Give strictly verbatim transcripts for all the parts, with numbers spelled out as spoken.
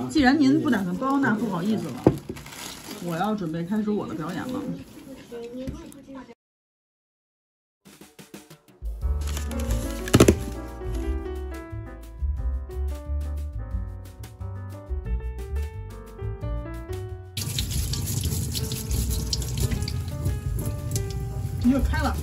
既然您不打算包，那不好意思了，我要准备开始我的表演了。又开了。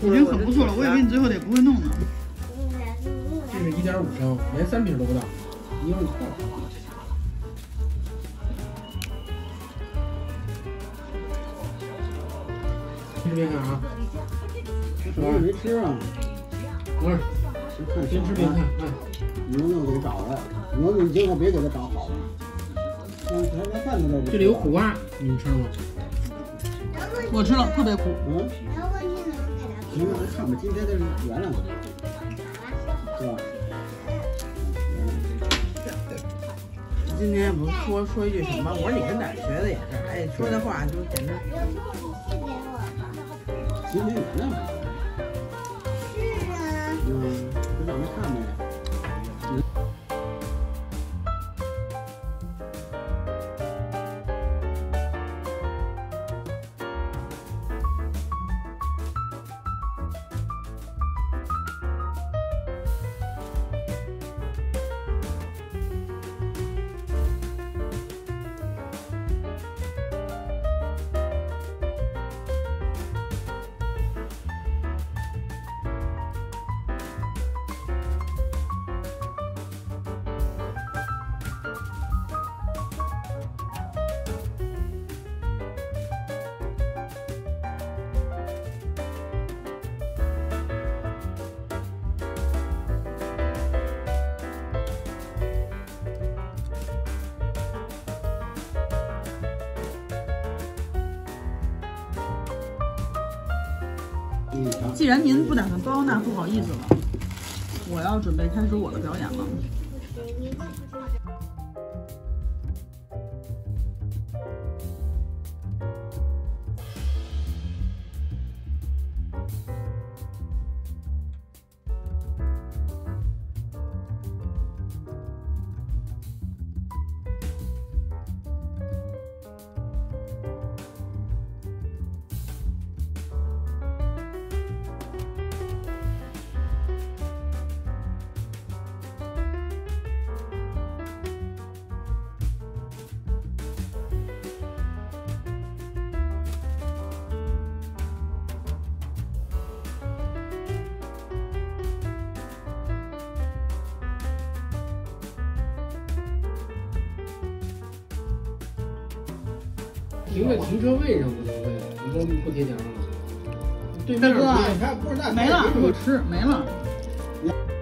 已经很不错了，我以为你最后得不会弄呢。 这是一点五升，连三瓶都不到，一用扣。吃边看啊！ 我也没吃啊。 等会儿，边吃边看。哎， 牛牛给找的，牛牛你最后别给他找好了。嗯，还连饭都在。 这里有苦瓜，你们吃了吗？ 我吃了，特别苦。 嗯。行，我看吧，今天这是圆了，是吧？ 今天不是说说一句什么？我说你跟哪儿学的也是，哎，说的话就简直。 今天圆了吗？是啊。嗯，不让人看呗。 既然您不打算包，那不好意思了，我要准备开始我的表演了。 停在停车位上不就对了？你都不贴墙上了。对面不是他不是那没了，我吃没了。